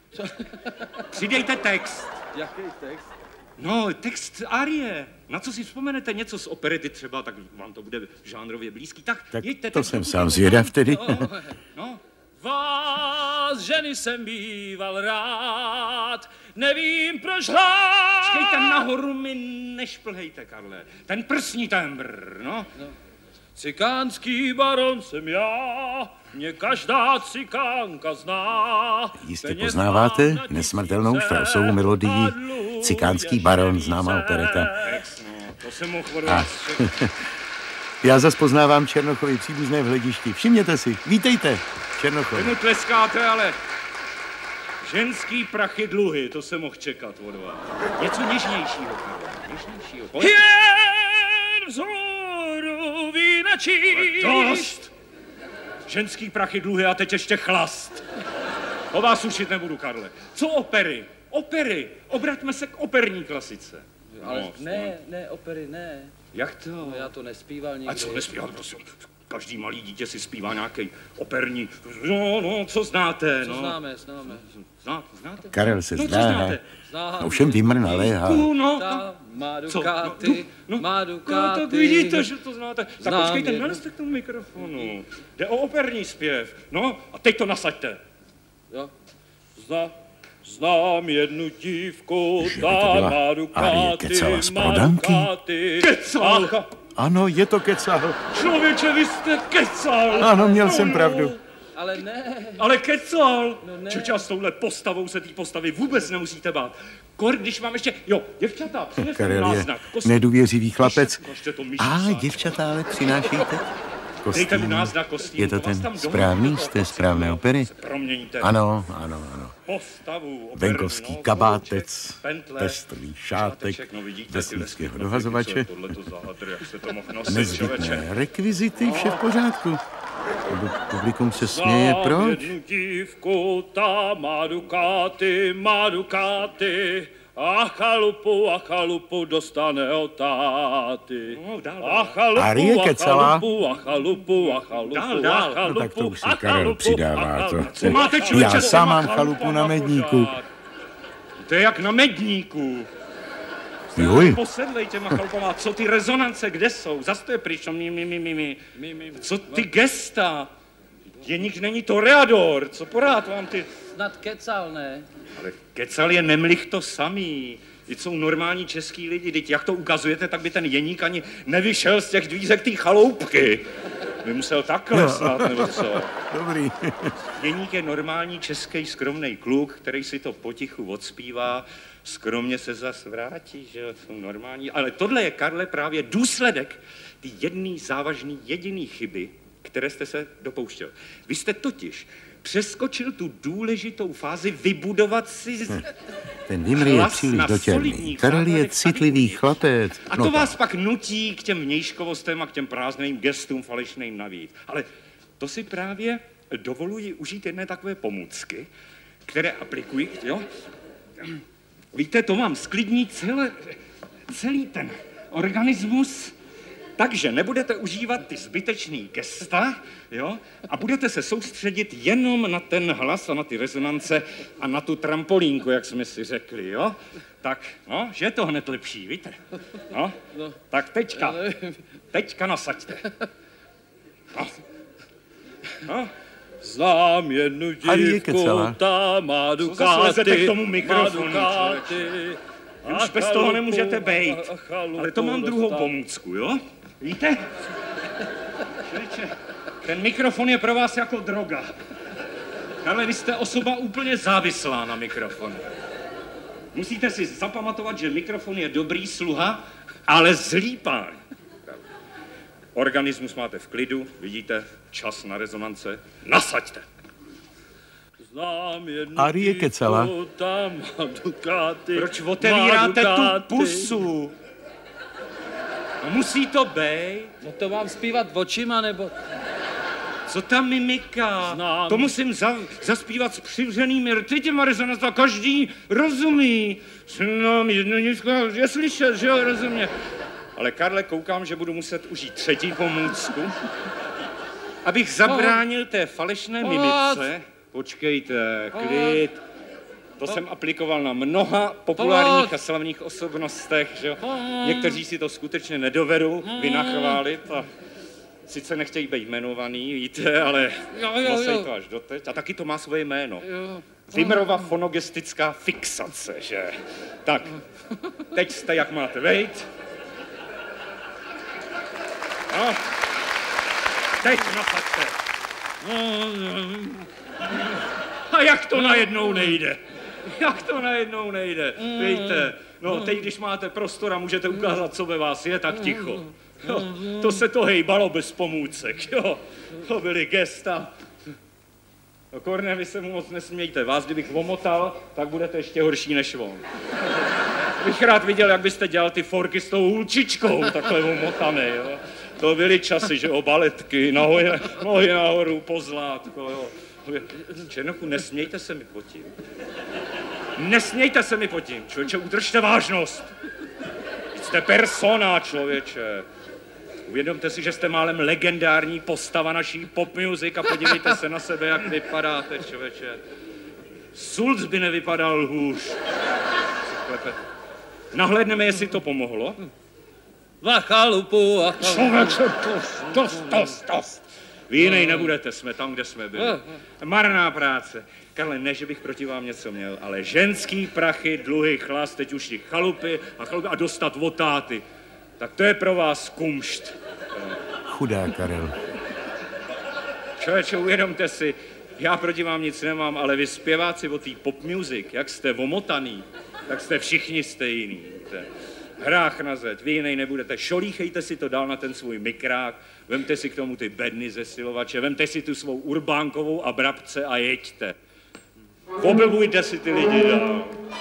Přidejte text. Jaký text? No, text arie. Na co si vzpomenete něco z operety třeba, tak vám to bude žánrově blízký. Tak, tak jeďte. To jsem sám zvědav tedy. No, no. Vás, ženy, jsem býval rád, nevím proč hlad. Čkejte nahoru, mi nešplhejte, Karle. Ten prsní tembr, no. no. Cikánský baron jsem já, mě každá cikánka zná. Jistě poznáváte nesmrtelnou Straussovou melodii Cikánský baron, známá opereta. To jsem mohl od vás. Já zas poznávám Černochovi příbuzné v Hledišti. Všimněte si, vítejte, Černochov. Vy mu tleskáte, ale ženský prachy dluhy, to jsem mohl čekat od vás. Něco něžnějšího, Karle, něžnějšího. Pojď. Jen vzhůru vína číst. Dost! Ženský prachy dluhy a teď ještě chlast. O vás učit nebudu, Karle. Co opery? Opery! Obraťme se k operní klasice. Ale no, ne, ne, opery ne. Jak to? No, já to nespíval nikdy. A co nespíval, prosím? Každý malý dítě si zpívá nějaký operní... No, no, co znáte, co no. známe, známe. Znáte, znáte? Karel se no, zdá. No, všem Vimr naléhá. No, no. Má Ducati, no, no, má Ducati. No, tak vidíte, že to znáte. Tak počkejte, nalezte k tomu mikrofonu. Jde o operní zpěv. No, a teď to nasaďte. Jo. Zna, znám jednu dívku, ta má Ducati, má Ducati. Kecal! Ano, je to kecal. Člověče, vy jste kecal. Ano, měl jsem pravdu. Ale ne. Ale kecal. No ne. Čoča, s touhle postavou se té postavy vůbec nemusíte bát. Kor, když mám ještě... Jo, děvčata, přineste mi náznak. Kostlí. Nedůvěřivý chlapec. A ah, děvčata, ale přinášejte. Dejte mi náznak kostýmu. Je to ten správný z té správné opery? Ano, ano, ano. Postavu, venkovský no, kabátec, pestrý šátek, vesnického dohazovače, nezbytné rekvizity, vše v pořádku. Publikum se směje, proč? Jednu dívku, ta má Ducati, má Ducati. A chalupu, a chalupu dostane od táty. No, dál, dál. A chalupu, Arie a kecala. chalupu, a chalupu, a chalupu, dál, dál. a chalupu, No tak to už si Karel přidává to. Co máte, člověče, Já sám mám chalupu na medníku. To je jak na medníku. Joj. Posedlej těma chalupama. Co ty rezonance, kde jsou? Zas to je pryč, no, mi, mi, mi, mi, mi. Co ty gesta? Jeník není toreador, co porád vám ty... Snad kecal, ne? Ale kecal je nemlich to samý. Teď jsou normální český lidi, teď jak to ukazujete, tak by ten Jeník ani nevyšel z těch dvířek té chaloupky. By musel takhle no. snad, nebo co? Dobrý. Jeník je normální český skromný kluk, který si to potichu odspívá, skromně se zas vrátí, že jsou normální. Ale tohle je, Karle, právě důsledek ty jedný závažný jediný chyby, které jste se dopouštěl. Vy jste totiž přeskočil tu důležitou fázi vybudovat si... Z... Ten Vimr je příliš dotěrný. Karel je citlivý chlapec. A to no vás tak. pak nutí k těm vnějškovostem a k těm prázdným gestům falešným navíc. Ale to si právě dovoluji užít jedné takové pomůcky, které aplikuji, jo? Víte, to vám sklidní celé, celý ten organismus, takže nebudete užívat ty zbytečný gesta, jo? A budete se soustředit jenom na ten hlas a na ty rezonance a na tu trampolínku, jak jsme si řekli, jo? Tak, no, že je to hned lepší, víte? No, tak teďka, teďka nasaďte. No. No. Znám jednu dívku, ta má Ducati, k tomu mikrofonu, už bez toho nemůžete bejt. Ale to mám druhou pomůcku, jo? Víte? Člověče, ten mikrofon je pro vás jako droga. Karle, vy jste osoba úplně závislá na mikrofonu. Musíte si zapamatovat, že mikrofon je dobrý sluha, ale zlý pán. organismus máte v klidu, vidíte, čas na rezonance, nasaďte. Arie kecala. Proč otevíráte tu pusu? No musí to být. No to mám zpívat očima, nebo... Co tam mimika? Znám. To musím za, zaspívat s přivřenými rty těma rezonacemi, každý rozumí. Znám jednonička, je slyšet, že jo, rozumě. Ale Karle, koukám, že budu muset užít třetí pomůcku, abych zabránil té falešné mimice. Počkejte, klid. To jsem aplikoval na mnoha populárních a slavných osobnostech, že jo. Někteří si to skutečně nedovedou vynachválit a sice nechtějí být jmenovaný, víte, ale nosejí to až doteď. A taky to má svoje jméno. Wimmerova fonogestická fixace, že? Tak, teď jste, jak máte vejít. No, teď nasaďte. A jak to najednou nejde? Jak to najednou nejde? Víte, no teď, když máte prostor a můžete ukázat, co ve vás je, tak ticho. Jo, to se to hejbalo bez pomůcek, jo. To byly gesta. No, Korne, vy se mu moc nesmějte. Vás, kdybych omotal, tak budete ještě horší než on. Bych rád viděl, jak byste dělal ty forky s tou hůlčičkou, takhle omotaný, jo. To byly časy, že o baletky, nohy, nohy nahoru, pozlátko, jo. Černochu, nesmějte se mi pod tím. Nesmějte se mi pod tím, člověče, udržte vážnost. Jste persona, člověče. Uvědomte si, že jste málem legendární postava naší pop music a podívejte se na sebe, jak vypadáte, člověče. Sulc by nevypadal hůř. Nahlédneme, jestli to pomohlo. Na chalupu a chalupu. Člověče, dost, dost, dost, dost. Vy jinej nebudete, jsme tam, kde jsme byli. Marná práce. Karle, ne, že bych proti vám něco měl, ale ženský prachy, dluhy, chlas, teď už ty chalupy a chalupy a dostat votáty. Tak to je pro vás kumšt. Chudá Karel. Člověče, uvědomte si, já proti vám nic nemám, ale vy zpěváci o té pop music, jak jste omotaný, tak jste všichni stejný. Víte. Hrách na zeď, vy jinej nebudete, šolíchejte si to dál na ten svůj mikrák, vemte si k tomu ty bedny ze silovače, vemte si tu svou urbánkovou a brabce a jeďte. Oblbujte si ty lidi dál.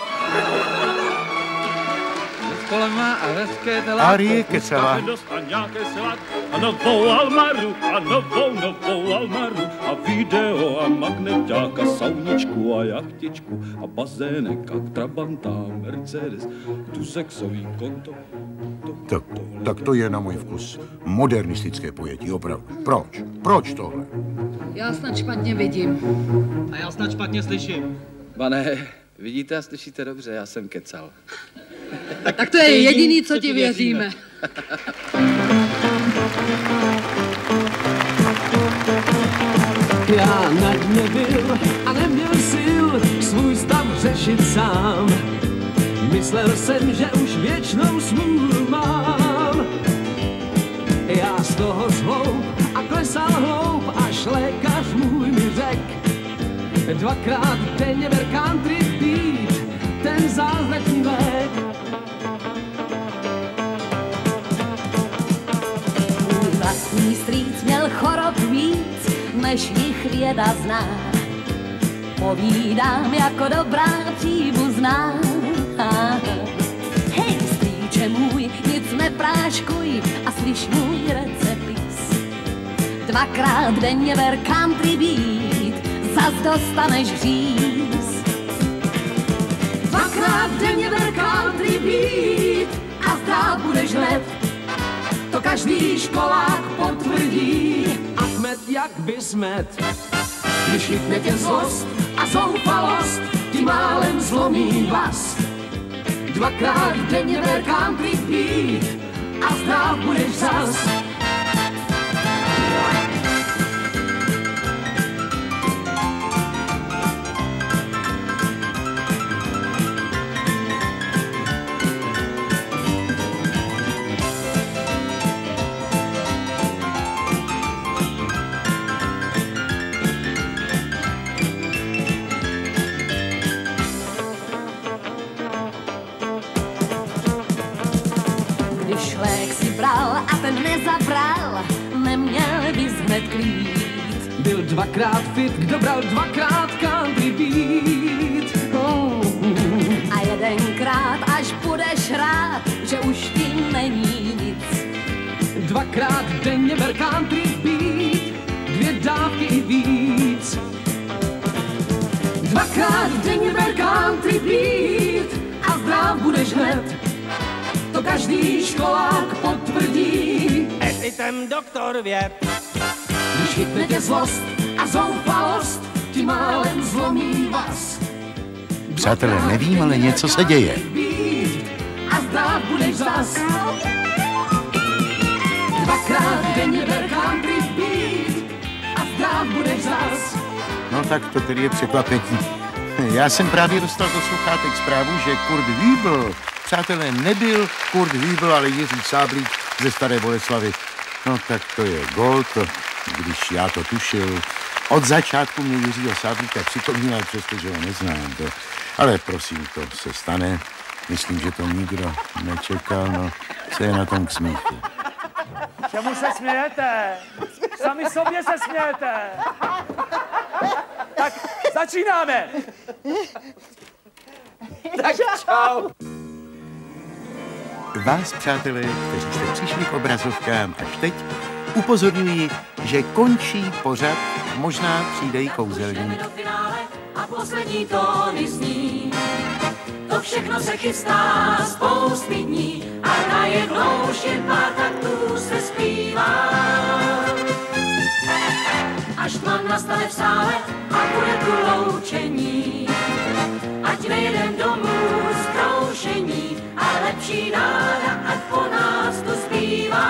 Kolem má a hezké telátko. Arie kecala. A nějaké salát a novou almaru a novou, novou almaru a video a magneťák a sauničku a jachtičku a bazének a trabanta a Mercedes, tu sexový konto. Tak, tak to je na můj vkus. Modernistické pojetí, opravdu. Proč? Proč tohle? Já snad špatně vidím. A já snad špatně slyším. Pane, vidíte a slyšíte dobře, já jsem kecal. Tak, tak to je jediný, co ti věříme. Já na dně byl a neměl sil svůj stav řešit sám. Myslel jsem, že už věčnou smůlu mám. Já z toho zhloup a klesal hloup, až lékař můj mi řek. Dvakrát denně ber country beat, ten zázračný lék. Můj vlastní strýc měl chorob víc, než jich věda zná. Povídám jako dobrá příbuzná. Hej, strýče můj, nic nepráškuj a slyš můj recepis. Dvakrát denně ber country beat, zas dostaneš říz. Dvakrát denně ber country beat a zdrát budeš hned. To každý školák potvrdí. Ahmed jak bysmet, když chytne tě zlost a zoufalost, ti málem zlomí vás. Dvakrát denně ber country beat a zdrát budeš zas. Když lék si bral a ten nezabral, dvakrát fit, kdo bral dvakrát country beat. Oh. A jedenkrát, až budeš rád, že už ti není nic. Dvakrát denně ber country beat, dvě dávky i víc. Dvakrát denně ber country beat a zdrav budeš hned. To každý školák potvrdí. Editem doktor věd. Když chytne tě zlost a zoufalost, ti málem zlomí vás. Přátelé, nevím, ale něco se děje. A zdrav budeš zas. Dvakrát denně ber country beat a zdrav budeš zas. No tak to tedy je překvapení. Já jsem právě dostal do sluchátek zprávu, že Kurt Hübl, přátelé, nebyl Kurt Hübl, ale Jiří Sáblík ze Staré Boleslavy. No tak to je gol, to, když já to tušil. Od začátku mě Jiřího Sáblíka připomínal, přestože ho neznám. To. Ale prosím, to se stane. Myslím, že to nikdo nečekal, no, co je na tom k smíchu. Čemu se smějete? Sami sobě se smějete. Tak začínáme. Tak čau. Vás, přátelé, kteří jste přišli k obrazovkám až teď, upozorňuji, že končí pořad, možná přijde i kouzelník. A poslední tóny zní. To všechno se chystá spousty dní a najednou už jen pár taktů se zpívá. Až tmam nastane v sále a bude tu loučení. Ať nejedem domů z kroušení a lepší náda, ať po nás tu zpívá.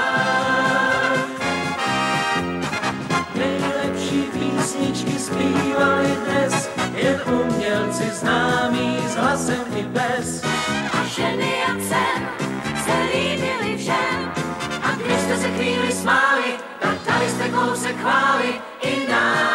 Nejlepší písničky zpívali dnes, jen umělci známí s hlasem i bez. A ženy jak jsem se líbily všem. A když jste se chvíli smáli, tak dali jste kousek chvály i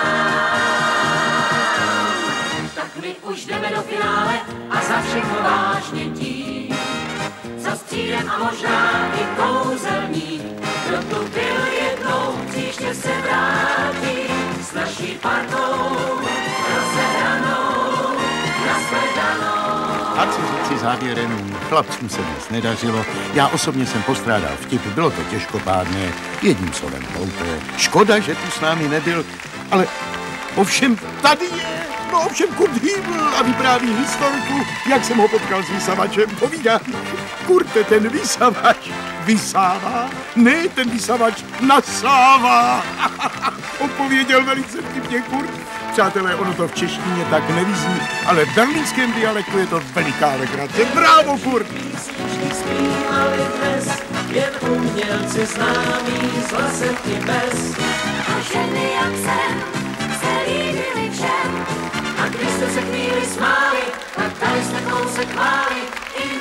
nám. Tak my už jdeme do finále a za všechno vážně dík. Za střídem a možná i kouzelník. Kdo tu byl jednou, příště se vrátí s naší partou rozehranou, nashledanou. A co říci závěrem, chlapcům se dnes nedařilo. Já osobně jsem postrádal vtip, bylo to těžkopádné, jedním slovem hloupé. Škoda, že tu s námi nebyl, ale ovšem tady je. No ovšem Kurt Hübl a vypráví historku, jak jsem ho potkal s vysavačem. Povídá, Kurte, ten vysavač vysává? Ne, ten vysavač nasává. Odpověděl velice vtipně Kurt. Přátelé, ono to v češtině tak nevyzní, ale v berlínském dialektu je to veliká legrace. Bravo, Kurt! Písničky zpívali dnes, jen umělci známí s hlasem i bez. A ženy jak jsem se líbily všem. A když jste se chvíli smáli, tak dali jste kousek chvály i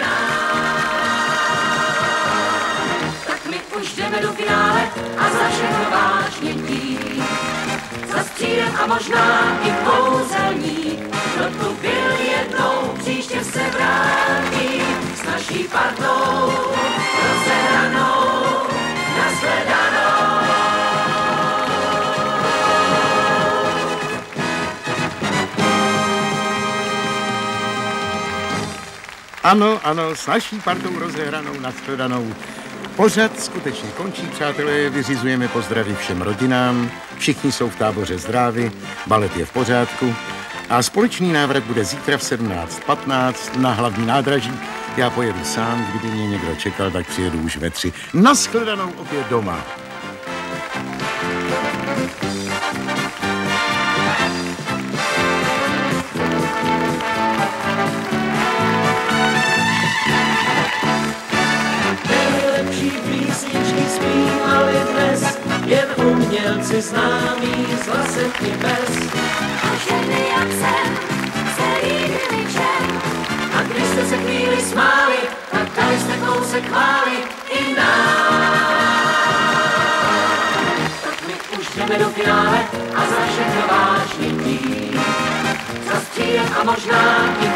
nám. Tak my už jdeme do finále a za všechno vážně dík. Za střídem a možná i kouzelník. Kdo tu byl jednou, příště se vrátí s naší partou rozehranou, nashledanou. Ano, ano, s naší partou rozehranou, nashledanou. Pořad skutečně končí, přátelé, vyřizujeme pozdravy všem rodinám, všichni jsou v táboře zdraví, balet je v pořádku a společný návrat bude zítra v sedmnáct patnáct na hlavní nádraží. Já pojedu sám, kdyby mě někdo čekal, tak přijedu už ve tři. Nashledanou opět doma. Jen umělci známí s hlasem i bez. A ženy jak jsem se líbily všem. A když jste se chvíli smáli, tak dali jste kousek chvály i nám. Tak my už jdeme do finále a za všechno vážně dík. Za střídem a možná i